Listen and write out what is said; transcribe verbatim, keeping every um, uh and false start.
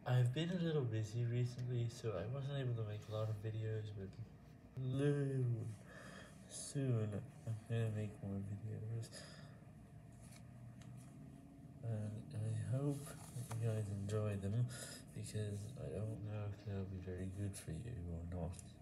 I've been a little busy recently, so I wasn't able to make a lot of videos, but soon, soon, I'm gonna make more videos, and I hope that you guys enjoy them, because I don't know if they'll be very good for you or not.